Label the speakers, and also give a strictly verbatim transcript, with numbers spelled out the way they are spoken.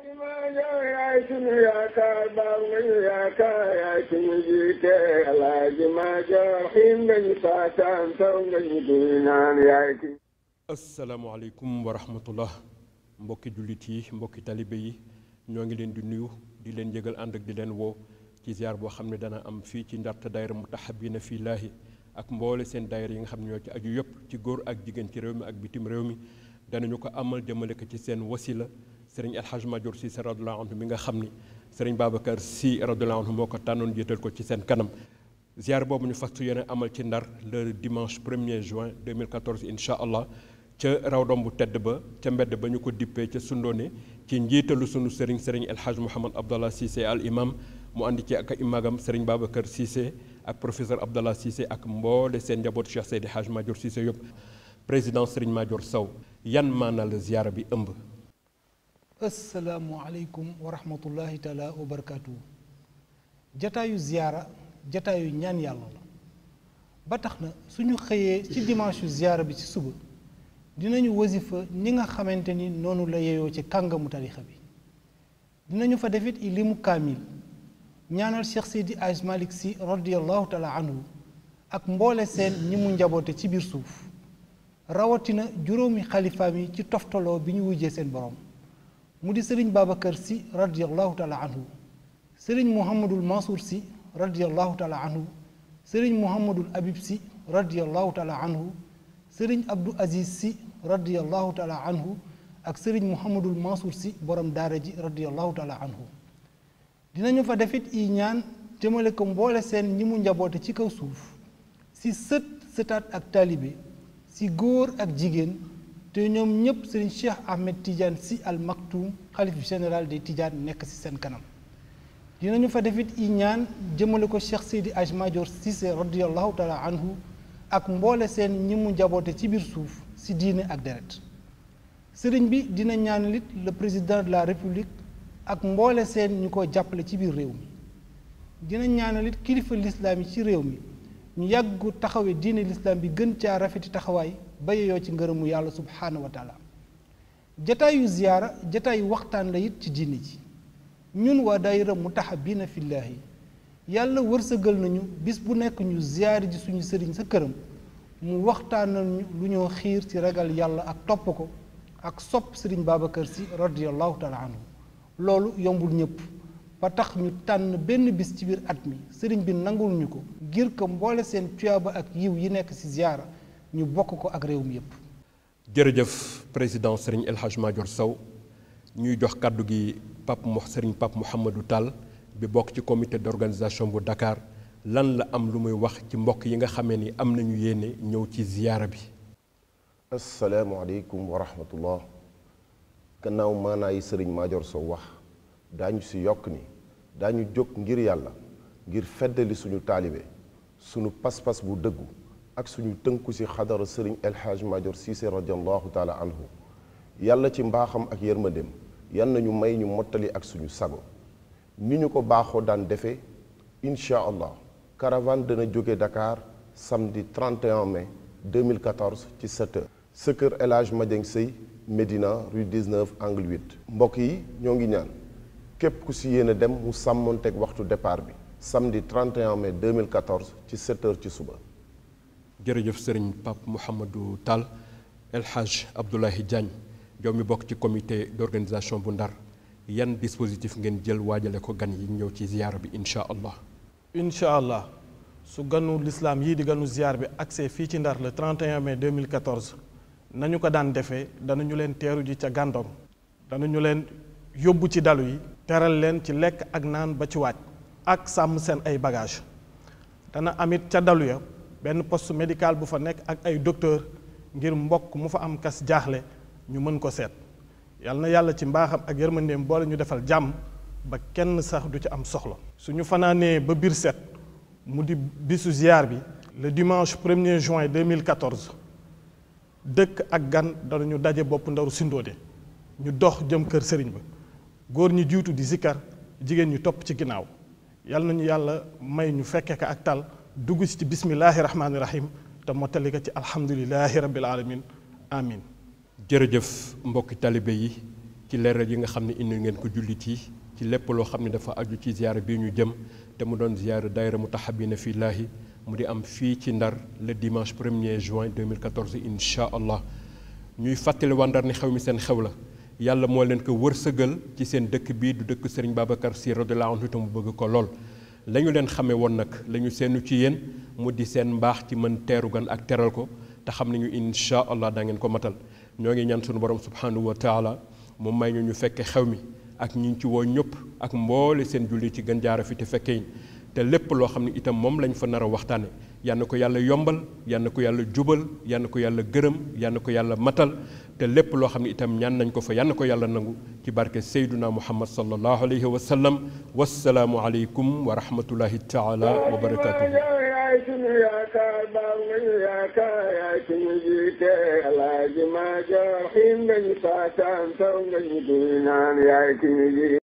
Speaker 1: yaay sunu yaakaar baaw nga ñu yaakaar yaay sunu jiite alaaji Maajoor xiin nga ñu saataan taw nga ñu duy naan yaay ki.
Speaker 2: asalaamaaleykum wa rahmatullah mbokki jullit yi mbokki talibe yi ñoo ngi leen di nuyu di leen yëgal ànd ak di leen woo ci ziar boo xam ne dana am fii ci Ndar daayira Mutahabina Filaahi ak mboole seen daayira yi nga xam ne ñoo ci aju yëpp ci góor ak jigéen ci réew mi ak bitim réew mi danañu ko amal jëmale ko ci seen wasila sëriñ El Hadj Maajoor Cissé radiyallahu anhu mi nga xam ni sëriñ Babacar Sy radiyallahu anhu moo ko tànnoon jiital ko ci seen kanam ziar boobu ñu fas yéene amal ci Ndar le dimanche premier juin deux mille quatorze incha allah ca rawdom bu tedd ba ca mbedd ba ñu ko dippee ca sundoone ci njiitalu sunu sëriñ sëriñ El Hadj Mouhamad Abdallah Cissé al imam mu andi ci ak imagam sëriñ Babacar Cissé ak professeur Abdallah Cissé ak mboole seen njaboot Cheikh Seydi Hadj Maajoor Cissé yëpp président sëriñ Maajoor Sow yan maana la ziara bi ëmb.
Speaker 3: asalaamualeykum wa rahmatullahi taala wa barakaatu. jataayu ziara jataayu ñaan yàlla la ba tax na suñu xëyee ci dimanche yu ziara bi ci suba dinañu wasifa ni nga xamante ni noonu la yeyoo ci kàngamu tarixa bi dinañu fa defit i limu kaamil ñaanal Cheikh Seydi Aj Malick Sy radiallahu taala anhu ak mboole seen ñi mu njaboote ci biir suuf rawatina juróomi xalifaam yi ci toftaloo bi ñu wujjee seen borom mu di sëriñ Babacar Sy radiallahu taala anhu sëriñ Mouhamadul Mansour Sy radiallahu taala anhu sëriñ Mouhamadul Habib Sy radiallahu taala anhu sëriñ Abdou Aziz Sy radiallahu taala anhu ak sëriñ Mouhamadul Mansour Sy borom daara ji radiallahu taala anhu dinañu fa defit i ñaan jëmale ko mboole seen ñi mu njaboote ci kaw suuf si sët sëtaat ak taalibe si góor ak jigéen te ñoom ñëpp sëriñ Cheikh Ahmed Tidiane Sy al Maktoum xalif général des Tidiane nekk si seen kanam dinañu fa defit i ñaan jëmale ko Cheikh Seydi Aj Maajoor Cissé radiallahu taala anhu ak mboole seen ñi mu njaboote ci biir suuf si diine ak deret sëriñ bi dina ñaanalit le président de la république ak mboole seen ñu ko jàppale ci biir réew mi dina ñaanalit kilifa lislaam yi ci réew mi ñu yàggu taxawee diine lislaam bi gën caa rafeti taxawaay ba yeyoo ci ngërëmu yàlla subhaanahu wa taala jataayu ziyaara jataayu waxtaan la it ci diine ji ñun waa daayira Mutahabina Filaahi yàlla wërsëgal nañu bis bu nekk ñu ziyaari ji suñu sëriñ sa këram mu waxtaanal ñu lu ñoo xiir ci ragal yàlla ak topp ko ak sopp sëriñ Babacar Sy radiallahu taala anhu loolu yombul ñëpp ba tax ñu tànn benn bis ci biir at mi sëriñ bi nangul ñu ko ngir ko mboole seen tuyaaba ak yiw yi nekk ci ziyaara ñu bokk ko ak réew mi yëpp.
Speaker 2: jërëjëf président sëriñ El Hadj Maajoor Sow ñuy jox kàddu gi Pape Mo sëriñ Pape Mouhamadou Tall bi bokk ci comité d'organisation bu Dakar lan la am lu muy wax ci mbokk yi nga xamee ni am nañu yéene ñëw ci ziyaara bi.
Speaker 4: asalaamualeykum wa rahmatullah gannaaw maanaa yi sëriñ Maajoor Sow wax daañu si yokk ni daañu jóg ngir yàlla ngir feddali suñu taalibe suñu pas-pas bu dëggu ak suñu tënku si xadara sëriñ El Hadj Maajoor Cissé radiallahu taala anhu yàlla ci mbaaxam ak yërmandeem yan nañu may ñu mottali ak suñu sago ni ñu ko baaxoo daan defee incha allah caravane dana jóge Dakar samedi trente et un mai deux mille quatorze ci sept heures sa kër El Hadj Madieng Sey Médina rue dix-neuf angle huit mbokk yi ñoo ngi ñaan képp ku si yéene dem mu sàmmonteeg waxtu départ bi samedi trente et un mai deux mille quatorze ci sept heures ci suba.
Speaker 2: jërëjëf sëriñ Pape Mouhamadou Tall El Hadj Abdoulaye Diagne yow mi bokk ci comité d'organisation bu Ndar yan dispositif ngeen jël waajale ko gan yi ñëw ci ziyaara bi incha allah.
Speaker 5: incha allah su ganu lislaam yii di ganu ziyaar bi accès fii ci Ndar le trente et un mai deux mille quatorze nañu ko daan defee danañu leen teeru ji ca Gandon danañu leen yóbbu ci dalu yi teral leen ci lekk ak naan ba ci waaj ak sàmm seen ay bagage dana amit ca dalu ya benn poste médical bu fa nekk ak ay docteur ngir mbokk mu fa am kas jaaxle ñu mën ko seet yàlla na yàlla ci mbaaxam ak yërmandeem boole ñu defal jàmm ba kenn sax du ci am soxla suñu fanaanee ba biir set mu di bisu ziar bi le dimanche premier juin deux mille quatorze dëkk ak gan danañu daje bopp ndaru sindoode ñu dox jëm kër sëriñ ba góor ñi jiitu di zikkar jigéen ñi topp ci ginnaaw yàlla nañu yàlla may ñu fekke ko ak tal dugg si ci bismillahi rahmaani rahim te mottali ko ci alhamdulilahi rabbil alamin amin
Speaker 2: jërëjëf mbokki talibe yi ci leeral yi nga xam ne indi ngeen ko jullit yi ci lépp loo xam ne dafa aju ci ziyaara bii ñu jëm te mu doon ziyaara daayira Mutahabina Fillahi mu di am fii ci Ndar le dimanche premier juin deux mille quatorze incha allah. ñuy fàttali waa Ndar ni xew mi seen xew la yàlla moo leen ko wërsëgal ci seen dëkk bii du dëkk Serigne Babacar Sy radiyallahu anhu te mu bëgg ko lool. la ñu leen xamee woon nag la ñu seenu ci yéen mu di seen mbaax ci mën teeru gan ak teral ko te xam nañu incha allah daa ngeen ko matal ñoo ngi ñaan sunu borom subhanahu wa taala mu may ñu ñu fekke xew mi ak ñi ci woo ñëpp ak mboole seen julli ci gën jaara fi te fekke te lépp loo xam ne itam moom lañ fa nar a waxtaane yal na ko yàlla yombal yal na ko yàlla jubal yal na ko yàlla gërëm yal na ko yàlla matal te lépp loo xam ne itam ñaan nañ ko fa yal na ko yàlla nangu ci barke Seyduna Muhammad sallallahu alayhi wa sallam wassalaamu aleykum wa rahmatullahi taala wa barakatuhu
Speaker 1: yaay sunu yaakaar baaw nañu yaakaar yaay sunu jiite alaaji Maajoor xiin nga ñu saataan taw nga ñu duy naan yaay ki ñu ji